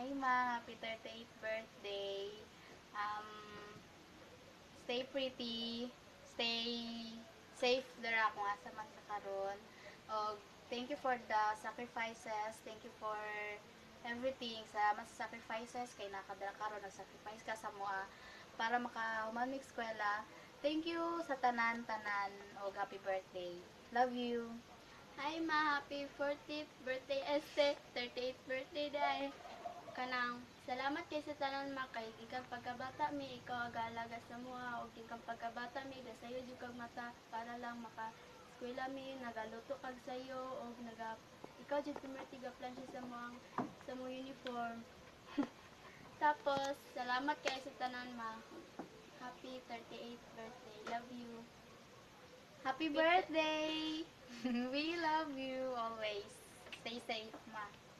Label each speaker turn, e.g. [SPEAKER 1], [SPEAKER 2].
[SPEAKER 1] Hi ma, happy 38th birthday. Um, stay pretty, stay safe dara kung asa man ka karon. Og thank you for the sacrifices, thank you for everything. Salamat sa sacrifices kay nakadala karon nag-sacrifice ka sa moa para makahuman mi eskwela. Thank you sa tanan-tanan og happy birthday. Love you.
[SPEAKER 2] Hi ma, happy 40th birthday este, 38th birthday day. Kanang salamat kay sa tanan ma kay gikan pagkabata mi ikaw agalaga sa mua og gikan pagkabata mi gasayo jud kag mata para lang maka eskwela mi nagaluto kag sayo og ikaw jud primerty ga plancha sa mo uniform. Tapos salamat kay sa tanan ma. Happy 38th birthday. Love you.
[SPEAKER 1] Happy birthday! We love you always. Stay safe, ma.